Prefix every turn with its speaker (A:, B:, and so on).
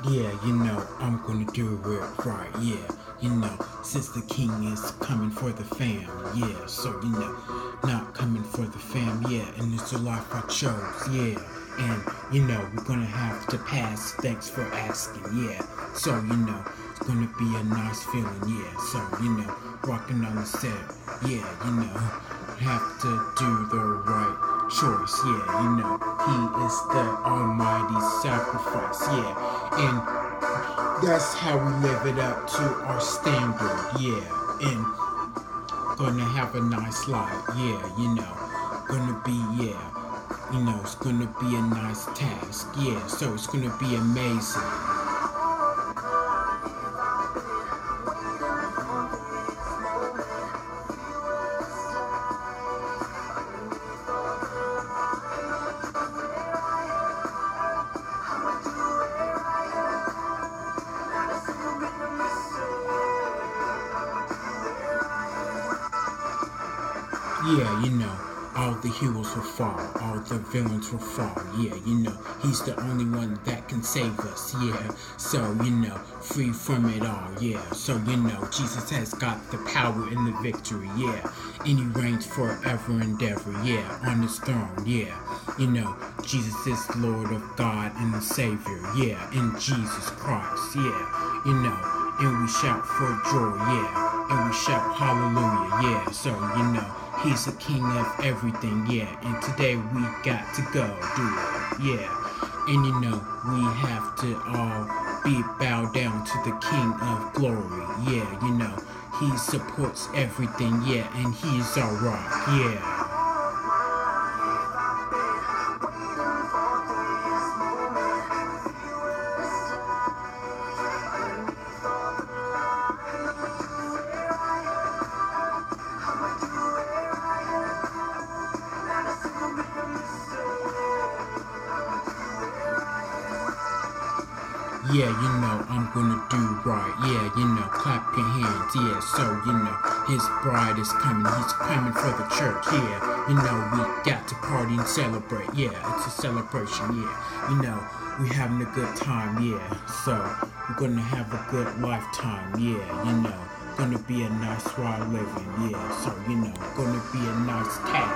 A: Yeah, I'm gonna do it right, yeah. Since the king is coming for the fam, yeah. So, not coming for the fam, yeah. And it's the life I chose, yeah. And, we're gonna have to pass, thanks for asking, yeah. So, it's gonna be a nice feeling, yeah. So, rocking on the set, yeah, have to do the right choice, yeah, he is the almighty sacrifice, yeah, and that's how we live it up to our standard, yeah, and gonna have a nice life, yeah, gonna be, yeah, it's gonna be a nice task, yeah, so it's gonna be amazing. Yeah, all the heroes will fall, all the villains will fall. Yeah, he's the only one that can save us. Yeah, so free from it all. Yeah, so Jesus has got the power and the victory. Yeah, and he reigns forever and ever. Yeah, on his throne. Yeah, Jesus is the Lord of God and the Savior. Yeah, in Jesus Christ. Yeah, and we shout for joy. Yeah, and we shout hallelujah. Yeah, so he's the king of everything, yeah. And today we got to go do it, yeah. And we have to all be bowed down to the King of Glory, yeah. He supports everything, yeah, and he's our rock, yeah. Yeah, I'm gonna do right. Yeah, clap your hands. Yeah, so, his bride is coming. He's coming for the church. Yeah, we got to party and celebrate. Yeah, it's a celebration. Yeah, we having a good time. Yeah, so we're gonna have a good lifetime. Yeah, gonna be a nice while living. Yeah, so, gonna be a nice task.